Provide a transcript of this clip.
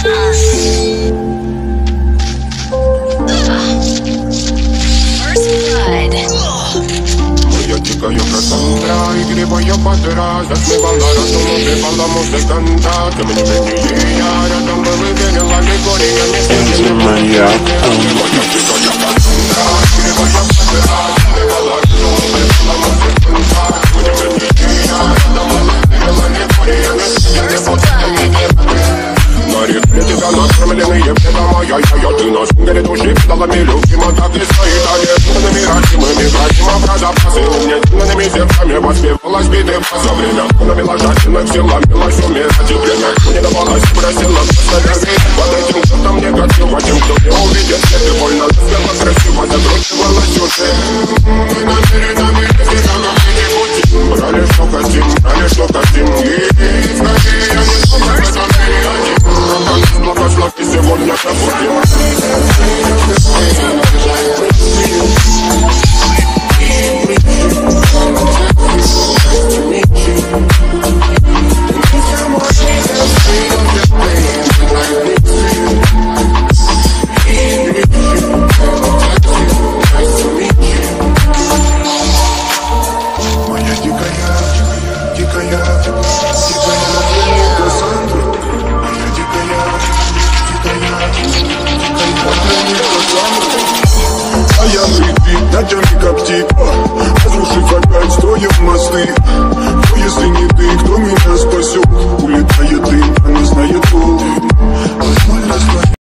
Moja dikая Кассандра, игривая подра, засмевала разум, убивала музыканта. Тем не менее я рядом был и верила легориями. Моя дикая Кассандра, игривая подра, засмевала разум, убивала музыканта. Тем не менее я рядом был и верила легориями. На реке тебя накормленные беда моя. Ты на сунгере души педалами любима, так и стоит. А не миратимыми братьями про запасы. Умненными сердцами воспевалась биты за время. Навела жадина, сила, милась умирать и время. Не давалась, просила просто верить. Под этим кто-то мне готов, а тем, кто не увидит свет. И больно, смело, красиво, закручивалась уже. Мы намерены всегда на пути пути. Брали, что хотим, брали, что хотим. И скорее я не смог в этом мире один. Благослови сегодня забудем. Ночами как типа разрушить опять, строив мосты. Но если не ты, кто меня спасет? Улетает дым, она знает пол.